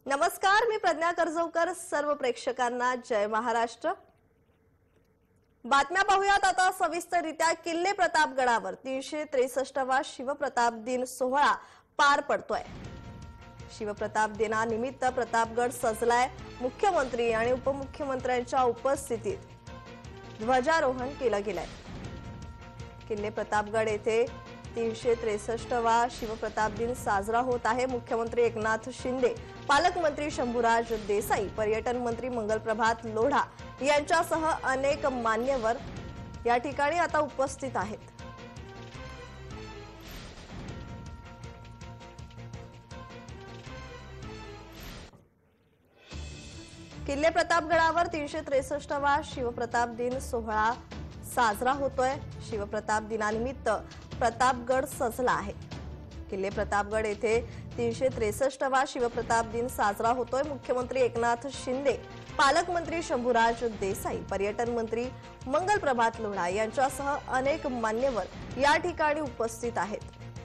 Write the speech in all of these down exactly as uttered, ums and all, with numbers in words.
नमस्कार, मी प्रज्ञा कर्जवकर. सर्व प्रेक्षकांना जय महाराष्ट्र. बातम्या पाहूयात आता सविस्तररित्या. किल्ले प्रतापगडावर तीनशे त्रेसष्टवा शिवप्रताप दिन सोहळा पार पडतोय. शिवप्रताप दिनानिमित्त प्रतापगड सजलाय. मुख्यमंत्री आणि उपमुख्यमंत्र्यांच्या उपस्थितीत ध्वजारोहण केलं गेलंय. किल्ले प्रतापगड येथे तीनशे त्रेसष्टवा शिवप्रताप दिन साजरा होत आहे. मुख्यमंत्री एकनाथ शिंदे, पालकमंत्री शंभूराज देसाई, पर्यटन मंत्री मंगलप्रभात लोढा यांच्यासह अनेक मान्यवर या ठिकाणी आता उपस्थित आहेत. किल्ले प्रतापगडावर तीनशे त्रेसष्टवा शिवप्रताप दिन सोहळा साजरा होतोय. शिवप्रताप दिनानिमित्त प्रतापगड सजला आहे. किल्ले प्रतापगड येथे तीनशे त्रेसष्टवा शिवप्रताप दिन साजरा होतोय. मुख्यमंत्री एकनाथ शिंदे, पालकमंत्री शंभूराज देसाई, पर्यटन मंत्री मंगलप्रभात लोढा यांच्यासह अनेक मान्यवर या ठिकाणी उपस्थित आहेत.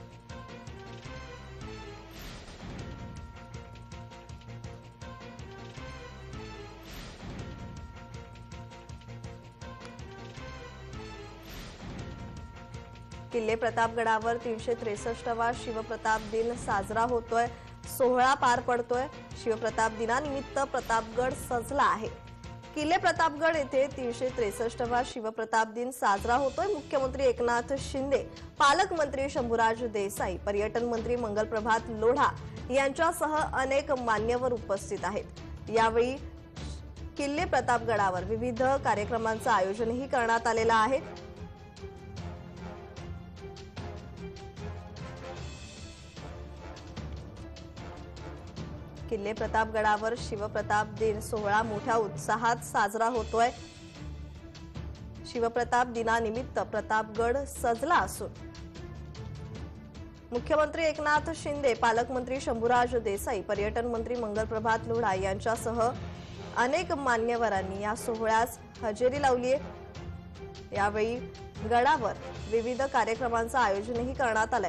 किल्ले प्रतापगडावर तीनशे त्रेसष्टवा शिवप्रताप दिन साजरा होतोय. सोहळा पार पडतोय. शिवप्रताप दिनानिमित्त प्रतापगड सजला आहे. किल्ले प्रतापगड येथे तीनशे त्रेसष्टवा शिवप्रताप दिन साजरा होतोय. मुख्यमंत्री एकनाथ शिंदे, पालकमंत्री शंभूराज देसाई, पर्यटन मंत्री मंगलप्रभात लोढा यांच्यासह अनेक मान्यवर उपस्थित आहेत. यावेळी किल्ले प्रतापगडावर विविध कार्यक्रमांचं आयोजनही करण्यात आलेलं आहे. किल्ले प्रतापगडावर शिवप्रताप दिन सोहळा मोठ्या उत्साहात साजरा होतोय. शिवप्रताप दिनानिमित्त प्रतापगड सजला असून मुख्यमंत्री एकनाथ शिंदे, पालकमंत्री शंभूराज देसाई, पर्यटन मंत्री मंगलप्रभात लोढा यांच्यासह अनेक मान्यवरांनी या सोहळ्यास हजेरी लावली आहे. यावेळी गडावर विविध कार्यक्रमांचं आयोजनही करण्यात आलंय.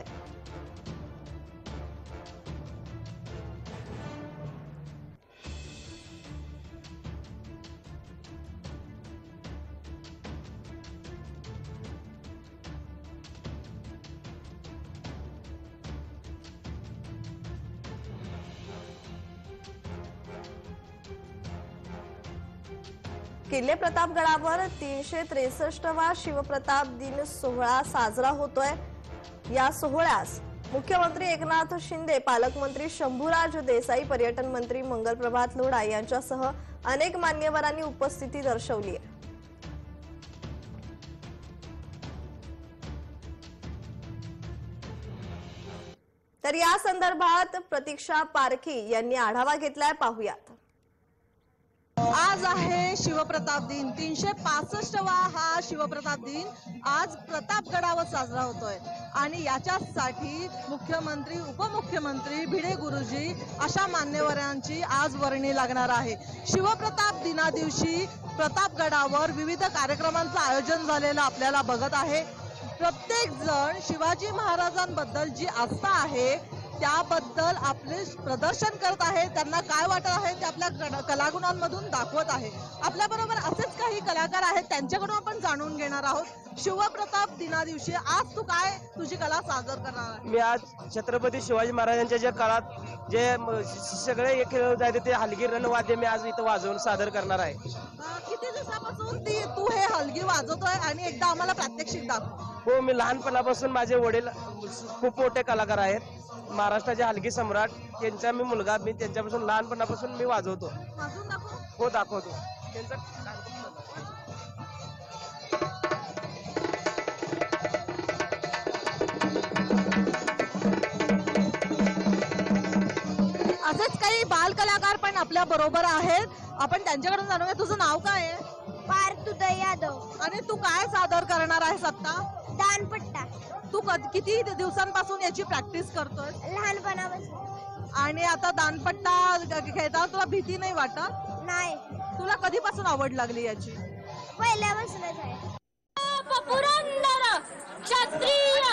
किल्ले प्रतापगडावर तीनशे त्रेसष्टवा शिवप्रताप दिन सोहळा साजरा होतोय. या सोहळ्यास मुख्यमंत्री एकनाथ शिंदे, पालकमंत्री शंभूराज देसाई, पर्यटन मंत्री मंगलप्रभात लोढा यांच्यासह अनेक मान्यवरांनी उपस्थिती दर्शवली आहे. तर या संदर्भात प्रतीक्षा पारखी यांनी आढावा घेतलाय. पाहूयात. आज आहे शिवप्रताप दिन. तीनशे पासष्टवा हा शिवप्रताप दिन आज प्रतापगडावर साजरा होतोय आणि याच्यासाठी मुख्यमंत्री, उपमुख्यमंत्री, भिडे गुरुजी अशा मान्यवरांची आज वर्णी लागणार आहे. शिवप्रताप दिना दिवशी प्रतापगडावर विविध कार्यक्रमांचं आयोजन झालेलं आपल्याला बघत आहे. प्रत्येक जण शिवाजी महाराजांबद्दल जी आस्था आहे त्याबद्दल आपले प्रदर्शन करत आहे. त्यांना काय वाटत आहे ते आपल्या कलागुणांमधून दाखवत आहे. आपल्या बरोबर असेच काही कलाकार आहेत, त्यांच्याकडून आपण जाणून घेणार आहोत. शिवप्रताप दिना दिवशी आज तू काय तुझी कला सादर करणार आहे? मी आज छत्रपती शिवाजी महाराजांच्या ज्या काळात जे सगळे खेळ जायचे ते हलगी रणवाद्य मी आज इथं वाजवून सादर करणार आहे. किती दिवसापासून ती तू हे हलगी वाजवतोय आणि एकदा आम्हाला प्रात्यक्षिक दाखव. हो, मी लहानपणापासून माझे वडील खूप मोठे कलाकार आहेत. महाराष्ट्राचे हलगी सम्राट त्यांचा मी मुलगा. मी त्यांच्यापासून लहानपणापासून मी वाजवतो. हो, दाखवतो. त्यांचा असेच काही बाल कलाकार पण आपल्या बरोबर आहेत. आपण त्यांच्याकडून जाणूया. तुझं नाव काय आहे? पार्थ उदय यादव. आणि तू काय सादर करणार आहेस आता? दानपट्टा. तू किती दिवसांपासून याची प्रॅक्टिस करतोय? लहानपणापासून. आणि आता दानपट्टा खेळताना तुला भीती नाही वाटत? नाही. तुला कधीपासून आवड लागली याची? पहिल्यापासूनच आहे. पुरंदर क्षत्रिय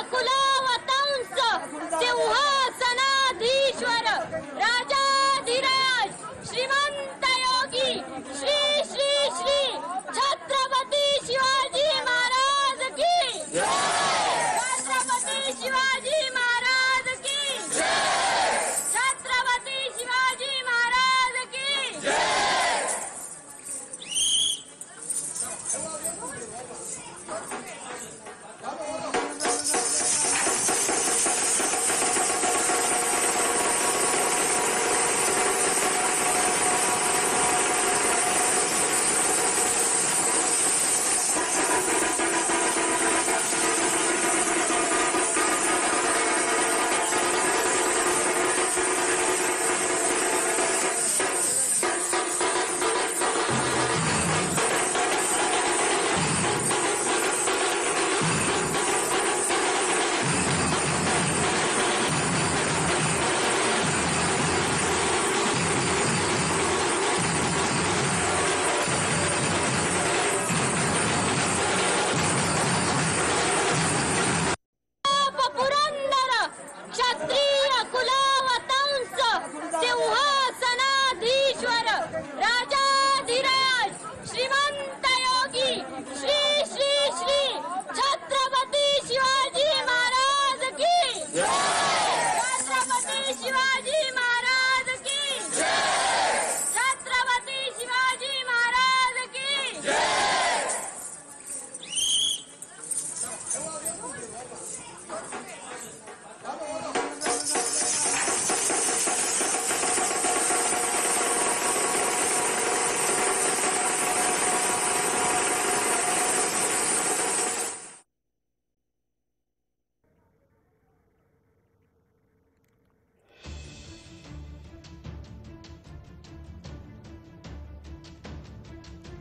कुलवंश सिंहासनाधीश्वर राजाधिराज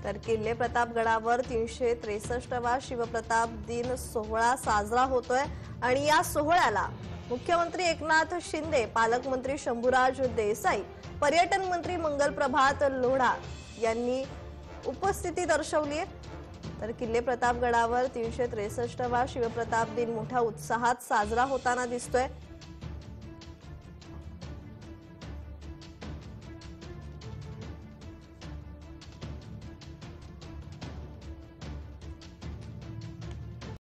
तर किल्ले प्रतापगडावर तीनशे त्रेसष्टवा शिवप्रताप दिन सोहळा साजरा होतोय आणि या सोहळ्याला मुख्यमंत्री एकनाथ शिंदे, पालकमंत्री शंभूराज देसाई, पर्यटन मंत्री मंगल प्रभात लोढा यांनी उपस्थिती दर्शवली आहे। तर किल्ले प्रतापगडावर तीनशे त्रेसष्टवा शिवप्रताप दिन मोठ्या उत्साहात साजरा होताना दिसतोय।